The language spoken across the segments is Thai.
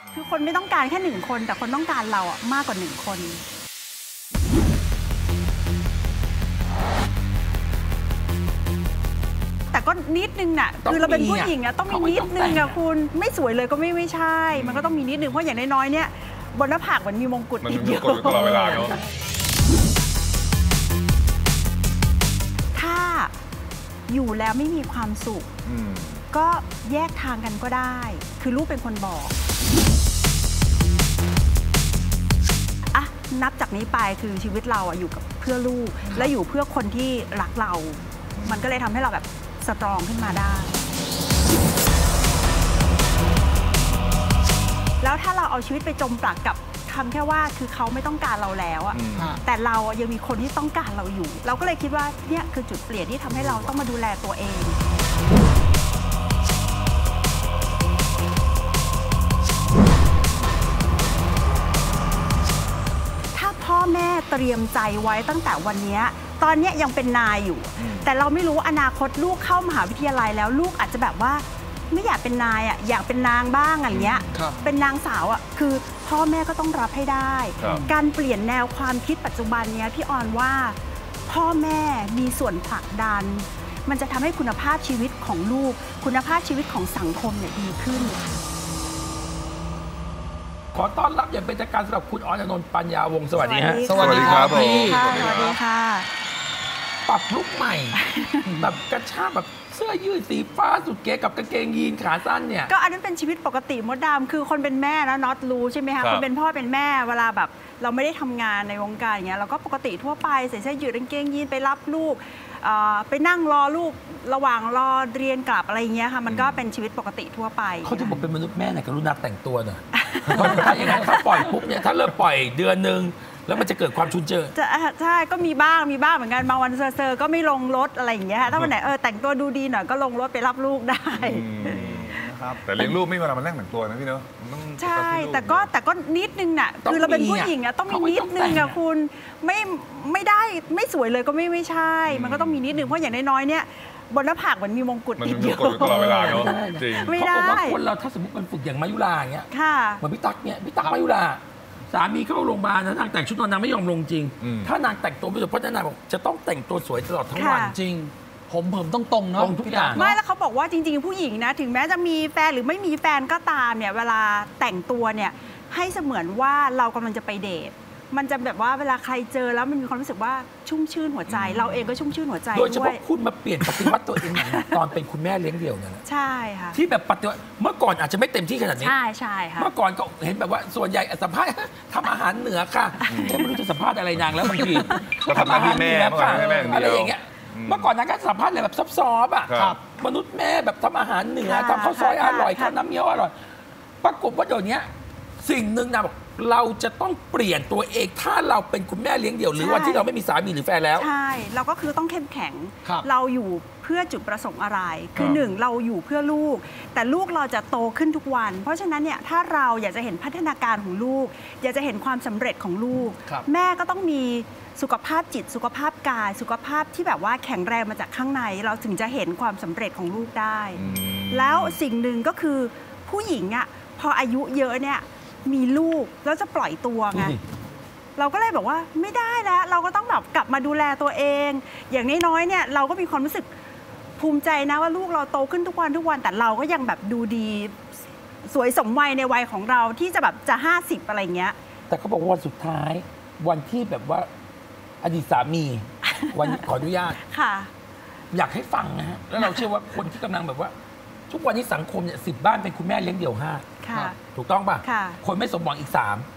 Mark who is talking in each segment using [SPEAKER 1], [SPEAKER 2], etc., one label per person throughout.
[SPEAKER 1] คือคนไม่ต้องการแค่1 คนแต่คนต้องการเราอะมากกว่า1 คนแต่ก็นิดนึงน่ะคือเราเป็นผู้หญิงอะต้องมีนิดนึงอะคุณไม่สวยเลยก็ไม่ใช่มันก็ต้องมีนิดนึงเพราะอย่างน้อยๆเนี่ยบนหน้าผากมันมีมงกุฎติดอยู่
[SPEAKER 2] ตลอดเวลาเนาะ
[SPEAKER 1] ถ้าอยู่แล้วไม่มีความสุขก็แยกทางกันก็ได้คือลูกเป็นคนบอกอะนับจากนี้ไปคือชีวิตเราอะอยู่กับเพื่อลูกและอยู่เพื่อคนที่รักเรามันก็เลยทำให้เราแบบสตรองขึ้นมาได้แล้วถ้าเราเอาชีวิตไปจมปลักกับคำแค่ว่าคือเขาไม่ต้องการเราแล้วอะแต่เรายังมีคนที่ต้องการเราอยู่เราก็เลยคิดว่าเนี่ยคือจุดเปลี่ยนที่ทำให้เราต้องมาดูแลตัวเองถ้าพ่อแม่เตรียมใจไว้ตั้งแต่วันนี้ตอนนี้ยังเป็นนายอยู่แต่เราไม่รู้อนาคตลูกเข้ามหาวิทยาลัยแล้วลูกอาจจะแบบว่าไม่อยากเป็นนายอ่ะอยากเป็นนางบ้างอะไรเงี้ยเป็นนางสาวอ่ะคือพ่อแม่ก็ต้องรับให้ได้การเปลี่ยนแนวความคิดปัจจุบันเนี้ยพี่ออนว่าพ่อแม่มีส่วนผลักดันมันจะทำให้คุณภาพชีวิตของลูกคุณภาพชีวิตของสังคมเนี่ยดีขึ้น
[SPEAKER 3] ขอต้อนรับอย่างเป็นทางการสำหรับคุณออนอนนท์ปัญญาวงศ์สวัสดีฮะ
[SPEAKER 2] สวัสดีครับผม
[SPEAKER 1] สวัสดีค่ะ
[SPEAKER 3] ปรับลุคใหม่แบบกระชากแบบเสื้อยืดสีฟ้าสุดเก๋กับกางเกงยีนขาสั้นเนี่ย
[SPEAKER 1] ก็อันนั้นเป็นชีวิตปกติมดดำคือคนเป็นแม่แล้วน็อตรู้ใช่ไหมคะคนเป็นพ่อเป็นแม่เวลาแบบเราไม่ได้ทำงานในวงการอย่างเงี้ยเราก็ปกติทั่วไปใส่เสื้อยืดกางเกงยีนไปรับลูกไปนั่งรอลูกระหว่างรอเรียนกลับอะไรเงี้ยค่ะมันก็เป็นชีวิตปกติทั่วไป
[SPEAKER 3] เขาจะบอกเป็นมนุษย์แม่เนี่ยกรุณาแต่งตัวหน่อยถ้าอย่างนั้นถ้าปล่อยปุ๊บเนี่ยถ้าเริ่มปล่อยเดือนนึงแล้วมันจะเกิดความชุนเจอ
[SPEAKER 1] ใช่ก็มีบ้างเหมือนกันบางวันเซอร์ก็ไม่ลงรถอะไรอย่างเงี้ยถ้าวันไหนแต่งตัวดูดีหน่อยก็ลงรถไปรับลูกได้
[SPEAKER 2] แต่เลี้ยงลูกไม่มีเวลามานั่งแต่งตัวนะพี่เนาะ
[SPEAKER 1] ใช่แต่ก็นิดนึงน่ะคือเราเป็นผู้หญิงอะต้องมีนิดนึงอะคุณไม่ได้ไม่สวยเลยก็ไม่ใช่มันก็ต้องมีนิดนึงเพราะอย่างน้อยๆเนี่ยบนหน้าผากมันมีมงกุฎติดอยู่
[SPEAKER 2] ตลอดเวลาเนาะ
[SPEAKER 1] ไม่ได้
[SPEAKER 3] เขาบอกว่าคนเราถ้าสมมติมันฝึกอย่างมายุราอย่างเงี้ยเหมือนพี่ตั๊กเนี่ยพี่ตั๊กมายุราสามีเข้าโรงพยาบาลนะนางแต่งชุดนอนนางไม่ยอมลงจริงถ้านางแต่งตัวไม่สวยเพราะนางบอกจะต้องแต่งตัวสวยตลอดทั้งวัน
[SPEAKER 4] จริงผมต้องตรงเนาะ
[SPEAKER 3] ทุกอย่าง
[SPEAKER 1] ไม่แล้วเขาบอกว่าจริงๆผู้หญิงนะถึงแม้จะมีแฟนหรือไม่มีแฟนก็ตามเนี่ยเวลาแต่งตัวเนี่ยให้เสมือนว่าเรากำลังจะไปเดทมันจะแบบว่าเวลาใครเจอแล้วมันมีความรู้สึกว่าชุ่มชื่นหัวใจเราเองก็ชุ่มชื่นหัวใจ
[SPEAKER 3] โดยเฉพาะคุณมาเปลี่ยนปฏิวัติตัวเองตอนเป็นคุณแม่เลี้ยงเดี่ยวเนี่ย
[SPEAKER 1] ใช่ค่ะ
[SPEAKER 3] ที่แบบปฏิวัติเมื่อก่อนอาจจะไม่เต็มที่ขนาดนี้
[SPEAKER 1] ใช่ค่ะ
[SPEAKER 3] เมื่อก่อนก็เห็นแบบว่าส่วนใหญ่สัมภาษณ์ทำอาหารเหนือค่ะไม่รู้จะสัมภาษณ์อะไรนางแล้วบางที
[SPEAKER 2] ทำอาหารแม่
[SPEAKER 3] อะไรอย่างเงี้ยเมื่อก่อนนางก็สัมภาษณ์อะไรแบบซอฟๆอ่ะมนุษย์แม่แบบทำอาหารเหนือทำข้าวซอยอร่อยทำน้ำเงี้ยวอร่อยปรากฏว่าเดี๋ยวนี้สิ่งหนึ่งนะบอกเราจะต้องเปลี่ยนตัวเองถ้าเราเป็นคุณแม่เลี้ยงเดี่ยวหรือวันที่เราไม่มีสามีหรือแฟนแล้ว
[SPEAKER 1] ใช่เราก็คือต้องเข้มแข็งเราอยู่เพื่อจุดประสงค์อะไรคือหนึ่งเราอยู่เพื่อลูกแต่ลูกเราจะโตขึ้นทุกวันเพราะฉะนั้นเนี่ยถ้าเราอยากจะเห็นพัฒนาการของลูกอยากจะเห็นความสำเร็จของลูกแม่ก็ต้องมีสุขภาพจิตสุขภาพกายสุขภาพที่แบบว่าแข็งแรงมาจากข้างในเราถึงจะเห็นความสำเร็จของลูกได้แล้วสิ่งหนึ่งก็คือผู้หญิงอ่ะพออายุเยอะเนี่ยมีลูกแล้วจะปล่อยตัวไงเราก็เลยบอกว่าไม่ได้แล้วเราก็ต้องแบบกลับมาดูแลตัวเองอย่างน้อยๆเนี่ยเราก็มีความรู้สึกภูมิใจนะว่าลูกเราโตขึ้นทุกวันแต่เราก็ยังแบบดูดีสวยสมวัยในวัยของเราที่จะแบบจะ50อะไรเงี้ย
[SPEAKER 3] แต่เขาบอกว่าวันสุดท้ายวันที่แบบว่าอดีตสามีวันขออนุญาต
[SPEAKER 1] ค่ะ
[SPEAKER 3] อยากให้ฟังนะฮะแล้วเราเชื่อว่าคนที่กำลังแบบว่าทุกวันนี้สังคมเนี่ย10 บ้านเป็นคุณแม่เลี้ยงเดี่ยว5ถูกต้องป่ะคนไม่สมหวังอีก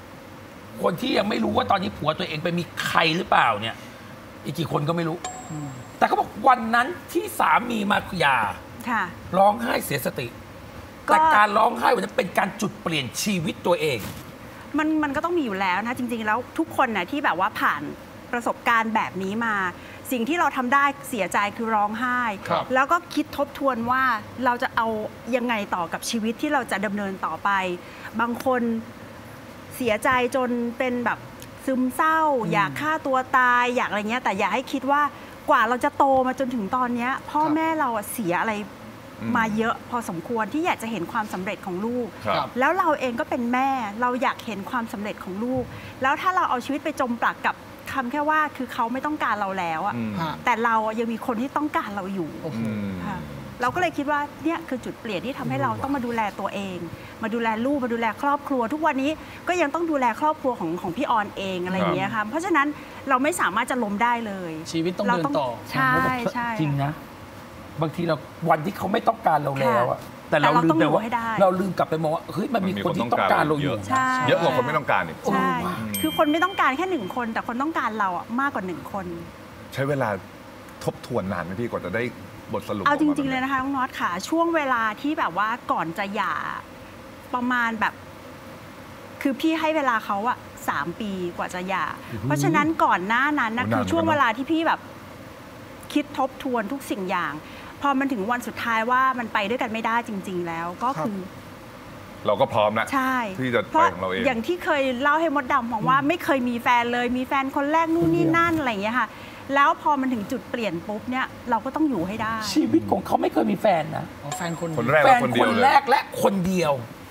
[SPEAKER 3] 3คนที่ยังไม่รู้ว่าตอนนี้ผัวตัวเองไปมีใครหรือเปล่าเนี่ยอีกกี่คนก็ไม่รู้แต่เขาบอกวันนั้นที่สามีมาหย่าร้องไห้เสียสติแต่การร้องไห้วันนั้นเป็นการจุดเปลี่ยนชีวิตตัวเอง
[SPEAKER 1] มันก็ต้องมีอยู่แล้วนะจริงๆแล้วทุกคนนะที่แบบว่าผ่านประสบการณ์แบบนี้มาสิ่งที่เราทำได้เสียใจคือร้องไห้แล้วก็คิดทบทวนว่าเราจะเอายังไงต่อกับชีวิตที่เราจะดำเนินต่อไปบางคนเสียใจจนเป็นแบบซึมเศร้าอยากฆ่าตัวตายอยากอะไรเงี้ยแต่อย่าให้คิดว่ากว่าเราจะโตมาจนถึงตอนนี้พ่อแม่เราเสียอะไรมาเยอะพอสมควรที่อยากจะเห็นความสำเร็จของลูก
[SPEAKER 2] ครับ
[SPEAKER 1] แล้วเราเองก็เป็นแม่เราอยากเห็นความสำเร็จของลูก แล้วถ้าเราเอาชีวิตไปจมปลักกับคำแค่ว่าคือเขาไม่ต้องการเราแล้วอะ แต่เรายังมีคนที่ต้องการเราอยู่
[SPEAKER 4] โอ้โห
[SPEAKER 1] ค่ะเราก็เลยคิดว่าเนี่ยคือจุดเปลี่ยนที่ทำให้เราต้องมาดูแลตัวเอง มาดูแลลูกมาดูแลครอบครัว ทุกวันนี้ก็ยังต้องดูแลครอบครัวของพี่ออนเองอะไรอย่างเงี้ยค่ะเพราะฉะนั้นเราไม่สามารถจะล้มได้เลย
[SPEAKER 4] ชีวิตต้องเดินต่อ
[SPEAKER 1] ใช่ใช่
[SPEAKER 3] จริงนะ บางทีเราวันที่เขาไม่ต้องการเราแล้วอะแต่เรา
[SPEAKER 1] แต่เรา
[SPEAKER 3] ลื
[SPEAKER 1] ต้
[SPEAKER 3] ม
[SPEAKER 1] อง
[SPEAKER 3] ไป
[SPEAKER 1] อยู่
[SPEAKER 3] ว่า
[SPEAKER 1] ให้ได้
[SPEAKER 3] เราลืมกลับไปมองว่าเฮ้ยมันมีคนที่ต้องการเราอยู่
[SPEAKER 1] ใช่
[SPEAKER 2] เยอะกว่าคนไม่ต้องการอีก
[SPEAKER 1] ใช่คือคนไม่ต้องการแค่หนึ่งคน แต่คนต้องการเราอะมากกว่าหนึ่งคน
[SPEAKER 2] ใช้เวลาทบทวนนานไหมพี่กว่าจะได้บทสรุป
[SPEAKER 1] เอาจริง ๆ
[SPEAKER 2] กมา
[SPEAKER 1] เลยนะคะน้องน็อตค่ะ ช่วงเวลาที่แบบว่าก่อนจะหย่าประมาณแบบ คือพี่ให้เวลาเขาอะ3 ปีกว่าจะหย่า เพราะฉะนั้นก่อนหน้านั้นนะคือช่วงเวลาที่พี่แบบคิดทบทวนทุกสิ่งอย่าง พอมันถึงวันสุดท้ายว่ามันไปด้วยกันไม่ได้จริง ๆ แล้วก็คือ
[SPEAKER 2] เราก็พร้อมนะ
[SPEAKER 1] ใช่
[SPEAKER 2] ที่จะ
[SPEAKER 1] เพ
[SPEAKER 2] ไป
[SPEAKER 1] ราะ
[SPEAKER 2] ของเราเอง
[SPEAKER 1] อย่างที่เคยเล่าให้มดดำบอกว่าไม่เคยมีแฟนเลย มีแฟนคนแรกนู่นนี่นั่นอะไรอย่างเงี้ยค่ะ แล้วพอมันถึงจุดเปลี่ยนปุ๊บเนี่ยเราก็ต้องอยู่ให้ได้
[SPEAKER 3] ชีวิตของเขาไม่เคยมีแฟนนะ
[SPEAKER 4] แฟนคน
[SPEAKER 2] คนแรก
[SPEAKER 3] แฟ
[SPEAKER 2] และ
[SPEAKER 3] น
[SPEAKER 2] คน
[SPEAKER 3] ค
[SPEAKER 2] เดียวน เลย
[SPEAKER 3] แรกและคนเดียว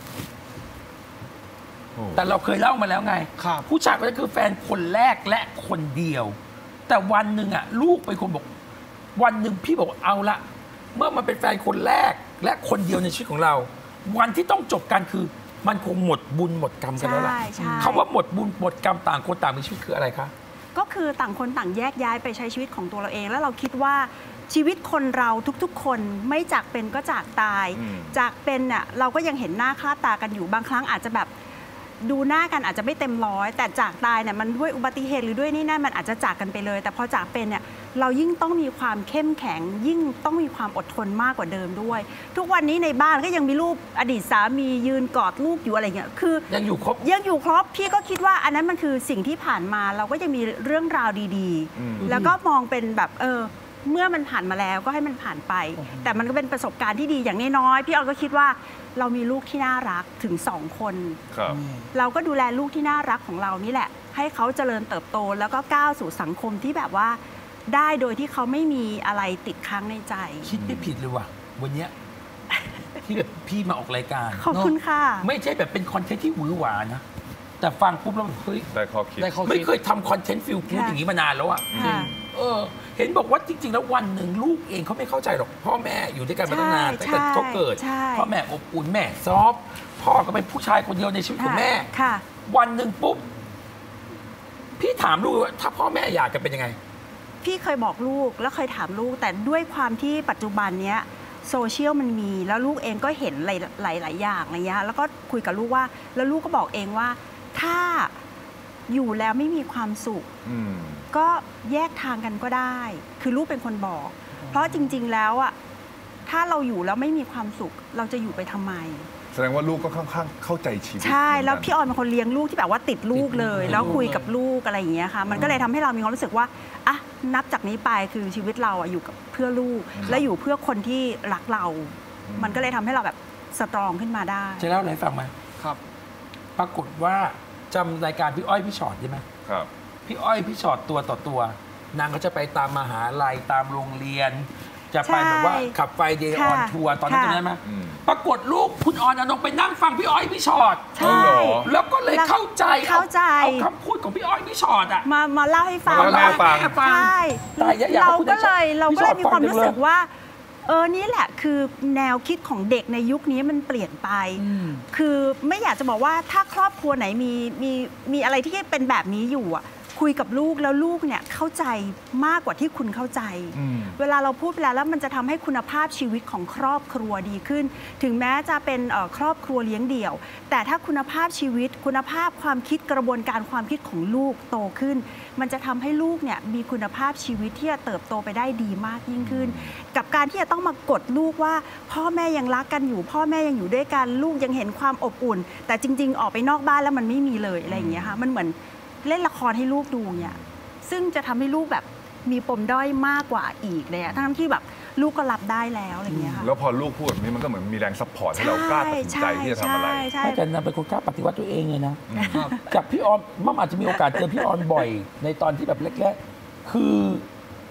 [SPEAKER 2] โอ้
[SPEAKER 3] แต่เราเคยเล่ามาแล้วไง
[SPEAKER 4] ครับ
[SPEAKER 3] ผู้ชายคนนั้นคือแฟนคนแรกและคนเดียว แต่วันหนึ่งอ่ะลูกเป็นคนบอก วันหนึ่งพี่บอกเอาละเมื่อมันเป็นแฟนคนแรกและคนเดียวในชีวิตของเรา วันที่ต้องจบกันคือ มันคงหมดบุญหมดกรรมกันแล้วล่ะ
[SPEAKER 1] ใช่ใช่
[SPEAKER 3] คำว่าหมดบุญหมดกรรมต่างคนต่างมีชีวิตคืออะไรคะ
[SPEAKER 1] ก็คือต่างคนต่างแยกย้ายไปใช้ชีวิตของตัวเราเอง แล้วเราคิดว่าชีวิตคนเราทุกๆ คนไม่จากเป็นก็จากตาย จากเป็นน่ะเราก็ยังเห็นหน้าค่าตากันอยู่บางครั้งอาจจะแบบดูหน้ากันอาจจะไม่เต็มร้อยแต่จากตายเนี่ยมันด้วยอุบัติเหตุหรือด้วยนี่นั่นมันอาจจะจากกันไปเลย แต่พอจากเป็นเนี่ยเรายิ่งต้องมีความเข้มแข็ง ยิ่งต้องมีความอดทนมากกว่าเดิมด้วย ทุกวันนี้ในบ้านก็ยังมีรูปอดีตสามียืนกอดลูกอยู่อะไรเงี้ยคือ
[SPEAKER 3] ยังอยู่ครบ
[SPEAKER 1] ยังอยู่ครบพี่ก็คิดว่าอันนั้นมันคือสิ่งที่ผ่านมาเราก็ยังมีเรื่องราวดีๆ แล้วก็มองเป็นแบบเมื่อมันผ่านมาแล้วก็ให้มันผ่านไป แต่มันก็เป็นประสบการณ์ที่ดีอย่างน้อยๆพี่ออนก็คิดว่าเรามีลูกที่น่ารักถึง2 คน
[SPEAKER 2] ครับ
[SPEAKER 1] เราก็ดูแลลูกที่น่ารักของเรานี่แหละ ให้เขาเจริญเติบโต แล้วก็ก้าวสู่สังคมที่แบบว่าได้โดยที่เขาไม่มีอะไรติดค้างในใจ
[SPEAKER 3] คิดไม่ผิดเลยว่ะวันเนี้ยที่แบบพี่มาออกรายการ
[SPEAKER 1] ขอบคุณค่ะ
[SPEAKER 3] ไม่ใช่แบบเป็นคอนเทนต์ที่หวือหวานะ แต่ฟังปุ๊บแล้วแบบเฮ้ย
[SPEAKER 2] ได้ข้อคิด
[SPEAKER 4] ได้ข้อ
[SPEAKER 3] ไม่
[SPEAKER 4] คิด
[SPEAKER 3] เคยทำคอนเทนต์ฟิลกู๊ด
[SPEAKER 1] ค่ะ
[SPEAKER 3] อย่างนี้มานานแล้วอ่ะ
[SPEAKER 1] ค่ะ
[SPEAKER 3] เห็นบอกว่าจริง ๆ แล้ววันหนึ่งลูกเองเขาไม่เข้าใจหรอก พ่อแม่อยู่ด้วยกันมาตั้งนานตั้งแต่เขาเกิด
[SPEAKER 1] ใช่
[SPEAKER 3] พ่อแม่อบอุ่นแม่ซอฟต์พ่อก็เป็นผู้ชายคนเดียวในชีวิตของแม่
[SPEAKER 1] ค่ะ
[SPEAKER 3] วันหนึ่งปุ๊บ พี่ถามลูกว่าถ้าพ่อแม่อยากกันเป็นยังไง
[SPEAKER 1] พี่เคยบอกลูกแล้วเคยถามลูกแต่ด้วยความที่ปัจจุบันเนี้ยโซเชียลมันมีแล้วลูกเองก็เห็นหลายอย่างอะไรเงี้ยแล้วก็คุยกับลูกว่าแล้วลูกก็บอกเองว่าถ้าอยู่แล้วไม่มีความสุข
[SPEAKER 2] อืม
[SPEAKER 1] ก็แยกทางกันก็ได้ คือลูกเป็นคนบอก เพราะจริง ๆ แล้วอ่ะถ้าเราอยู่แล้วไม่มีความสุข เราจะอยู่ไปทำไม
[SPEAKER 2] แสดงว่าลูกก็ค่อนข้างเข้าใจชีวิต
[SPEAKER 1] ใช่ แล้ว
[SPEAKER 2] เหมือนกัน
[SPEAKER 1] พี่ออนเป็นคนเลี้ยงลูกที่แบบว่าติดลูกเลย แล้วคุยกับลูกอะไรอย่างเงี้ยค่ะ มันก็เลยทำให้เรามีความรู้สึกว่าอ่ะนับจากนี้ไปคือชีวิตเราอะอยู่กับเพื่อลูก และอยู่เพื่อคนที่รักเรา มันก็เลยทำให้เราแบบสตรองขึ้นมาได้
[SPEAKER 3] จะเล่าอะไรให้ฟังไหม
[SPEAKER 4] ครับ
[SPEAKER 3] ปรากฏว่าจำรายการพี่อ้อยพี่ชอตได้ไหม
[SPEAKER 2] ครับ
[SPEAKER 3] พี่อ้อยพี่ชอตตัวต่อตัวนางก็จะไปตามมหาลัยตามโรงเรียน จะไป
[SPEAKER 1] ใช่
[SPEAKER 3] แบบว่าขับไฟเดย์ออน
[SPEAKER 1] ค่ะ
[SPEAKER 3] ทัวร์ตอนนั้น
[SPEAKER 1] ค่ะ
[SPEAKER 3] จำได้ไหม
[SPEAKER 2] อืม
[SPEAKER 3] ปรากฏลูกคุณออนอนงไปนั่งฟังพี่อ้อยพี่ชอต
[SPEAKER 1] ใช่
[SPEAKER 2] เหรอ
[SPEAKER 3] แล้วก็เลยเข้าใจ
[SPEAKER 1] เข้าใจ
[SPEAKER 3] เอาคำพูดของพี่อ้อยพี่ชอตอ่ะ
[SPEAKER 1] มาเล่าให้ฟัง
[SPEAKER 2] มาเล่าให้ฟัง
[SPEAKER 1] ใช่
[SPEAKER 3] ตายอยาก
[SPEAKER 1] เรา
[SPEAKER 3] พูด
[SPEAKER 1] ก็
[SPEAKER 3] ให้
[SPEAKER 1] เลย
[SPEAKER 3] พี่ชอต
[SPEAKER 1] มีความ
[SPEAKER 3] ฟังจัง
[SPEAKER 1] รู้สึก
[SPEAKER 3] เลย
[SPEAKER 1] ว่านี่แหละคือแนวคิดของเด็กในยุคนี้มันเปลี่ยนไป คือไม่อยากจะบอกว่าถ้าครอบครัวไหนมีอะไรที่เป็นแบบนี้อยู่อ่ะคุยกับลูกแล้วลูกเนี่ยเข้าใจมากกว่าที่คุณเข้าใจ เวลาเราพูดไปแล้วมันจะทำให้คุณภาพชีวิตของครอบครัวดีขึ้น ถึงแม้จะเป็นครอบครัวเลี้ยงเดี่ยว แต่ถ้าคุณภาพชีวิต คุณภาพความคิดกระบวนการความคิดของลูกโตขึ้น มันจะทำให้ลูกเนี่ยมีคุณภาพชีวิตที่จะเติบโตไปได้ดีมากยิ่งขึ้น กับการที่จะต้องมากดลูกว่าพ่อแม่ยังรักกันอยู่ พ่อแม่ยังอยู่ด้วยกันลูกยังเห็นความอบอุ่น แต่จริง ๆ ออกไปนอกบ้านแล้วมันไม่มีเลยอะไรอย่างเงี้ยค่ะมันเหมือนเล่นละครให้ลูกดูเนี่ยซึ่งจะทำให้ลูกแบบมีปมด้อยมากกว่าอีกเลยอะทั้งที่แบบลูกก็รับได้แล้วอะไรอย่างเงี้ยค่ะ
[SPEAKER 2] แล้วพอลูกพูดแบบนี้มันก็เหมือนมีแรงซัพพอร์ตให้เรากล้าตัดสินใจที่จะทำอะไร
[SPEAKER 1] ใช่
[SPEAKER 3] ไม่แต่นางเป็นคนกล้าปฏิวัติตัวเองเลยนะจากพี่ออนมั่มอาจจะมีโอกาสเจอพี่ออนบ่อย ในตอนที่แบบแรกๆคือ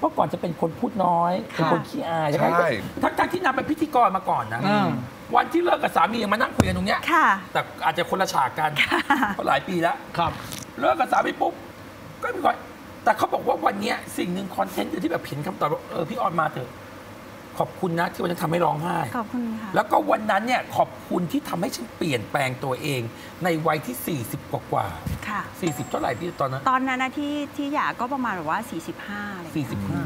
[SPEAKER 3] มื่อก่อนจะเป็นคนพูดน้อยเป็นคนขี้อายใช่ไหมทั้งที่นางเป็นพิธีกรมาก่อนนะวันที่เลิกกับสามียังมานั่งคุยกันตรงเนี้ยแต่อาจจะคนละฉากกันเพราะหลายปีแล้วเลิกกับสามีปุ๊บก็มีคนแต่เขาบอกว่าวันนี้สิ่งหนึ่งคอนเทนต์ที่แบบเห็นคำตอบว่าพี่ออนมาเถอะขอบคุณนะที่วันนั้นทำให้ร้องไห้
[SPEAKER 1] ขอบคุณค่ะ
[SPEAKER 3] แล้วก็วันนั้นเนี่ยขอบคุณที่ทำให้ฉันเปลี่ยนแปลงตัวเองในวัยที่40กว่า
[SPEAKER 1] ค่ะ
[SPEAKER 3] 40เท่าไหร่พี่ตอนนั้น
[SPEAKER 1] นะที่หย่าก็ประมาณแบบว่า45อะไร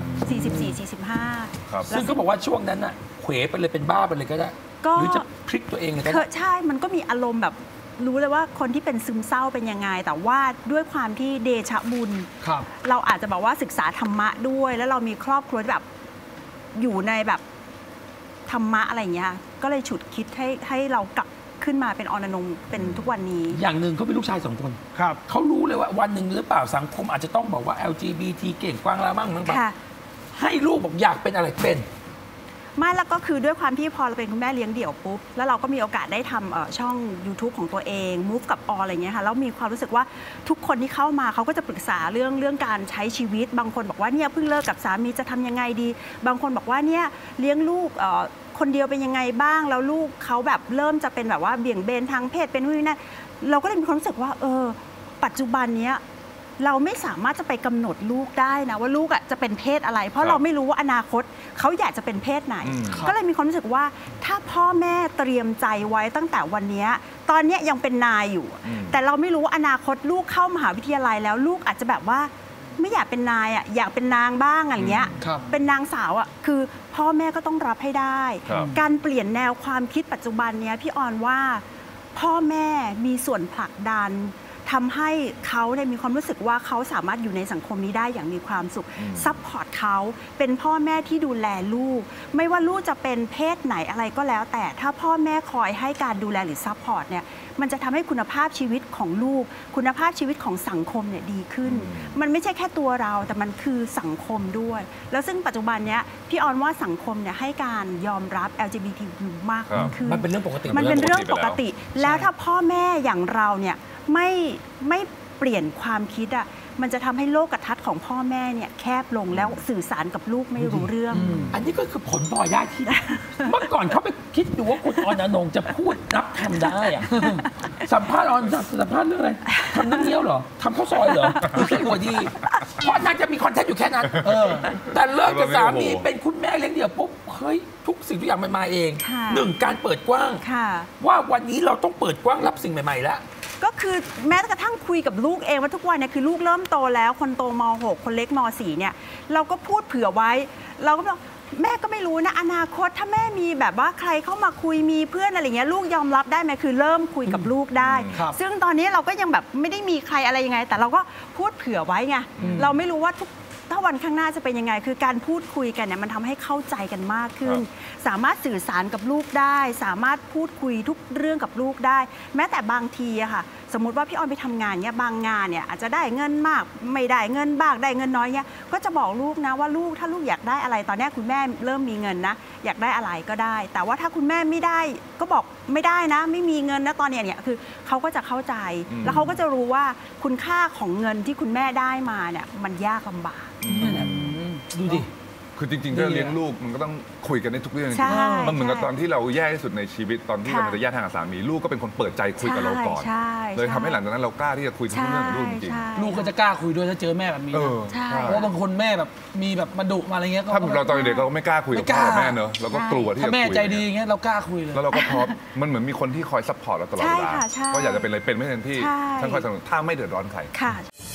[SPEAKER 1] 44-45
[SPEAKER 3] ครับซึ่งเขาบอกว่าช่วงนั้นน่ะเขวไปเลยเป็นบ้าไปเลยก็ได้หรือจะพลิกตัวเองเลยก็ได้
[SPEAKER 1] ใช่มันก็มีอารมณ์แบบรู้เลยว่าคนที่เป็นซึมเศร้าเป็นยังไงแต่ว่าด้วยความที่เดชะบุญเราอาจจะบอกว่าศึกษาธรรมะด้วยแล้วเรามีครอบครัวที่แบบอยู่ในแบบธรรมะอะไรเงี้ยก็เลยฉุดคิดให้เรากลับขึ้นมาเป็นอนงเป็นทุกวันนี้
[SPEAKER 3] อย่างหนึ่งเขาเป็นลูกชาย2 คนเขารู้เลยว่าวันหนึ่งหรือเปล่าสังคมอาจจะต้องบอกว่า LGBT เก่งกว้างแล้วมั่งแบบให้ลูกบอกอยากเป็นอะไรเป็น
[SPEAKER 1] ไม่แล้วก็คือด้วยความที่พอเราเป็นคุณแม่เลี้ยงเดี่ยวปุ๊บแล้วเราก็มีโอกาสได้ทำช่อง YouTube ของตัวเอง Move กับออะไรเงี้ยค่ะแล้วมีความรู้สึกว่าทุกคนที่เข้ามาเขาก็จะปรึกษาเรื่องการใช้ชีวิตบางคนบอกว่าเนี่ยเพิ่งเลิกกับสามีจะทำยังไงดีบางคนบอกว่าเนี่ยเลี้ยงลูกคนเดียวเป็นยังไงบ้างแล้วลูกเขาแบบเริ่มจะเป็นแบบว่าเบี่ยงเบนทางเพศเป็นนู่นนี่นั่นเราก็เลยมีความรู้สึกว่าปัจจุบันเนี้ยเราไม่สามารถจะไปกำหนดลูกได้นะว่าลูกจะเป็นเพศอะไรเพราะเราไม่รู้ว่าอนาคตเขาอยากจะเป็นเพศไหนก็เลยมีความรู้สึกว่าถ้าพ่อแม่เตรียมใจไว้ตั้งแต่วันนี้ตอนนี้ยังเป็นนายอยู่แต่เราไม่รู้ว่าอนาคตลูกเข้ามหาวิทยาลัยแล้วลูกอาจจะแบบว่าไม่อยากเป็นนายอยากเป็นนางบ้างอะไรเงี้ยเป็นนางสาวคือพ่อแม่ก็ต้องรับให้ได้การเปลี่ยนแนวความคิดปัจจุบันเนี้ยพี่ออนว่าพ่อแม่มีส่วนผลักดันทำให้เขาเนี่ยมีความรู้สึกว่าเขาสามารถอยู่ในสังคมนี้ได้อย่างมีความสุขซัพพอร์ตเขาเป็นพ่อแม่ที่ดูแลลูกไม่ว่าลูกจะเป็นเพศไหนอะไรก็แล้วแต่ถ้าพ่อแม่คอยให้การดูแลหรือซัพพอร์ตเนี่ยมันจะทำให้คุณภาพชีวิตของลูกคุณภาพชีวิตของสังคมเนี่ยดีขึ้นมันไม่ใช่แค่ตัวเราแต่มันคือสังคมด้วยแล้วซึ่งปัจจุบันเนี้ยพี่ออนว่าสังคมเนี่ยให้การยอมรับ LGBTQ มากขึ้น
[SPEAKER 3] มันเป็นเรื่องปกติ
[SPEAKER 1] มันเป็นเรื่องปกติแล้วถ้าพ่อแม่อย่างเราเนี่ยไม่เปลี่ยนความคิดมันจะทำให้โลกทัศน์ของพ่อแม่เนี่ยแคบลงแล้วสื่อสารกับลูกไม่รู้เรื่อง
[SPEAKER 3] อันนี้ก็คือผลพลอยได้ที่เมื่อก่อนเขาไปคิดดูว่าคุณออนอนงจะพูดนับคำได้สัมภาษณ์ออนสัมภาษณ์เรื่องอะไรทำน้ำเงี้ยวเหรอทำข้าวซอยเหรอคิดหัวดีเพราะนางจะมีคอนเทนต์อยู่แค่นั้นแต่เลิกกับสามีเป็นคุณแม่เลี้ยงเดี่ยวปุ๊บเฮ้ยทุกสิ่งทุกอย่างมันมาเองหนึ่งการเปิดกว้างว่าวันนี้เราต้องเปิดกว้างรับสิ่งใหม่ๆแล้ว
[SPEAKER 1] ก็คือแม้กระทั่งคุยกับลูกเองว่าทุกวันเนี่ยคือลูกเริ่มโตแล้วคนโตม.6 คนเล็กม.4 เนี่ยเราก็พูดเผื่อไว้เราก็บอกแม่ก็ไม่รู้นะอนาคตถ้าแม่มีแบบว่าใครเข้ามาคุยมีเพื่อนอะไรเงี้ยลูกยอมรับได้ไหมคือเริ่มคุยกับลูกได้ซึ่งตอนนี้เราก็ยังแบบไม่ได้มีใครอะไรยังไงแต่เราก็พูดเผื่อไว้ไงเราไม่รู้ว่าถ้าวันข้างหน้าจะเป็นยังไงคือการพูดคุยกันเนี่ยมันทำให้เข้าใจกันมากขึ้นสามารถสื่อสารกับลูกได้สามารถพูดคุยทุกเรื่องกับลูกได้แม้แต่บางทีอะค่ะสมมุติว่าพี่ออนไปทำงานเนี่ยบางงานเนี่ยอาจจะได้เงินมากไม่ได้เงินบ้างได้เงินน้อยเนี่ยก็จะบอกลูกนะว่าลูกถ้าลูกอยากได้อะไรตอนนี้คุณแม่เริ่มมีเงินนะอยากได้อะไรก็ได้แต่ว่าถ้าคุณแม่ไม่ได้ก็บอกไม่ได้นะไม่มีเงินนะตอนนี้เนี่ยคือเขาก็จะเข้าใจแล้วเขาก็จะรู้ว่าคุณค่าของเงินที่คุณแม่ได้มาเนี่ยมันยากลำบาก
[SPEAKER 3] ดูดิ
[SPEAKER 2] คือจริงๆถ้าเลี้ยงลูกมันก็ต้องคุยกันในทุกเรื่องมันเหมือนกับตอนที่เราแย่ที่สุดในชีวิตตอนที่เราจะแยกทางกับสามีลูกก็เป็นคนเปิดใจคุยกับเราก่อนเลยทำให้หลังจากนั้นเรากล้าที่จะคุยทุกเรื่องกับลูกจริง
[SPEAKER 4] ๆลูกก็จะกล้าคุยด้วยถ้าเจอแม่แบบนี้เพราะบางคนแม่แบบมีแบบมาดุมาอะไรเงี้ย
[SPEAKER 2] ถ้าเราตอนเด็กเราไม่กล้าคุยกับพ่อแม่เนอะเราก็กลัวที่จะคุย
[SPEAKER 4] ถ้าแม่ใจดีอย่างเงี้ยเรากล้าคุยเลย
[SPEAKER 2] แล้วเราก็พร้อมมันเหมือนมีคนที่คอยซัพพอร์ตเราตลอดเวลาก็อยากจะเป็นอะไรเป็นไม่เต็มที่ทั้งคอยสนับสนุนถ้าไม่เดือดร้อนใคร